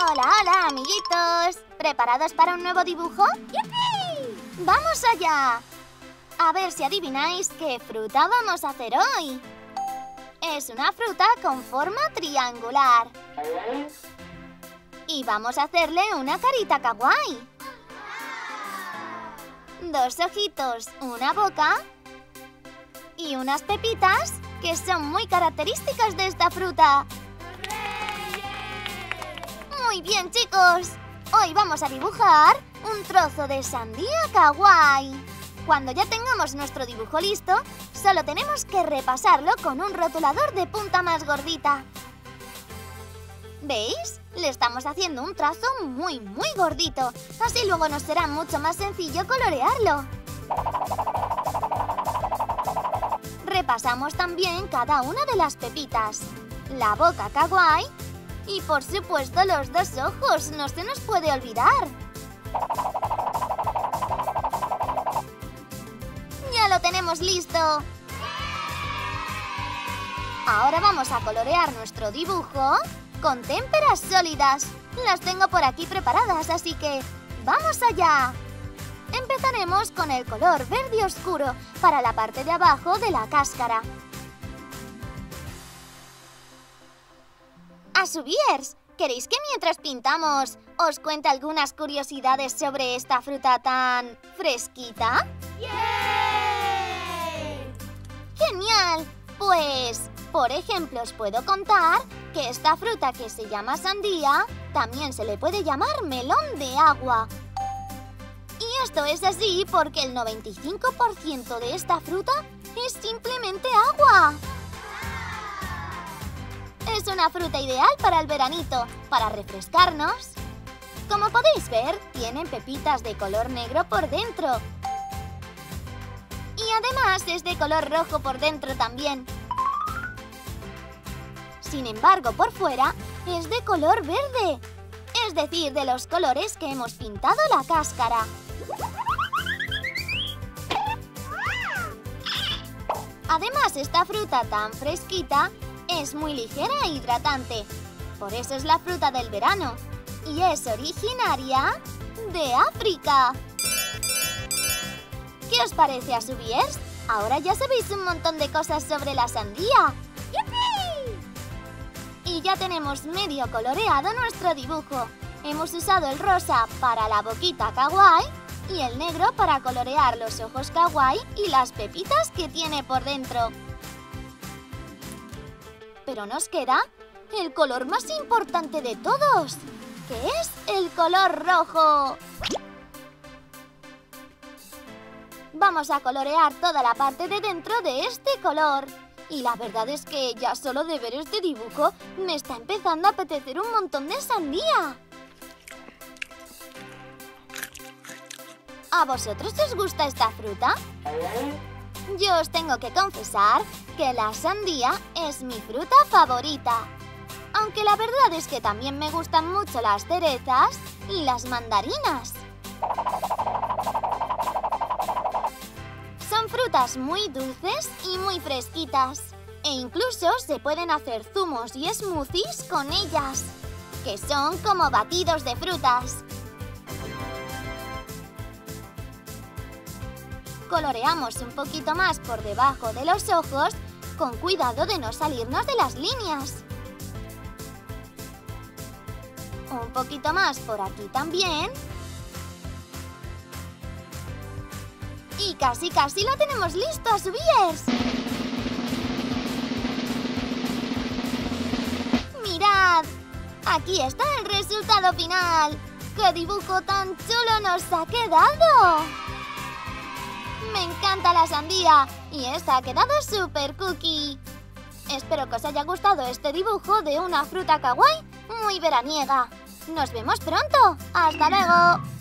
Hola, hola, amiguitos. ¿Preparados para un nuevo dibujo? ¡Yupi! ¡Vamos allá! A ver si adivináis qué fruta vamos a hacer hoy. Es una fruta con forma triangular. Y vamos a hacerle una carita kawaii. Dos ojitos, una boca y unas pepitas que son muy características de esta fruta. Muy bien, chicos. Hoy vamos a dibujar un trozo de sandía kawaii. Cuando ya tengamos nuestro dibujo listo, solo tenemos que repasarlo con un rotulador de punta más gordita. ¿Veis? Le estamos haciendo un trazo muy gordito. Así luego nos será mucho más sencillo colorearlo. Repasamos también cada una de las pepitas, la boca kawaii y por supuesto los dos ojos, no se nos puede olvidar. ¡Ya lo tenemos listo! Ahora vamos a colorear nuestro dibujo con témperas sólidas. Las tengo por aquí preparadas, así que ¡vamos allá! Empezaremos con el color verde oscuro para la parte de abajo de la cáscara. ¡Asubiers! ¿Queréis que mientras pintamos os cuente algunas curiosidades sobre esta fruta tan fresquita? ¡Yay! ¡Genial! Pues, por ejemplo, os puedo contar que esta fruta que se llama sandía también se le puede llamar melón de agua. Y esto es así porque el 95% de esta fruta es simplemente agua. Es una fruta ideal para el veranito, para refrescarnos. Como podéis ver, tienen pepitas de color negro por dentro. Y además es de color rojo por dentro también. Sin embargo, por fuera es de color verde. Es decir, de los colores que hemos pintado la cáscara. Además, esta fruta tan fresquita es muy ligera e hidratante. Por eso es la fruta del verano. Y es originaria de África. ¿Qué os parece, Asubiers? Ahora ya sabéis un montón de cosas sobre la sandía. ¡Yupi! Y ya tenemos medio coloreado nuestro dibujo. Hemos usado el rosa para la boquita kawaii y el negro para colorear los ojos kawaii y las pepitas que tiene por dentro. Pero nos queda el color más importante de todos, que es el color rojo. Vamos a colorear toda la parte de dentro de este color. Y la verdad es que ya solo de ver este dibujo me está empezando a apetecer un montón de sandía. ¿A vosotros os gusta esta fruta? Yo os tengo que confesar que la sandía es mi fruta favorita. Aunque la verdad es que también me gustan mucho las cerezas y las mandarinas. Son frutas muy dulces y muy fresquitas. E incluso se pueden hacer zumos y smoothies con ellas, que son como batidos de frutas. Coloreamos un poquito más por debajo de los ojos, con cuidado de no salirnos de las líneas. Un poquito más por aquí también. Y casi lo tenemos listo, Asubiers. ¡Mirad! Aquí está el resultado final. ¡Qué dibujo tan chulo nos ha quedado! Me encanta la sandía y esta ha quedado súper cookie. Espero que os haya gustado este dibujo de una fruta kawaii muy veraniega. ¡Nos vemos pronto! ¡Hasta luego!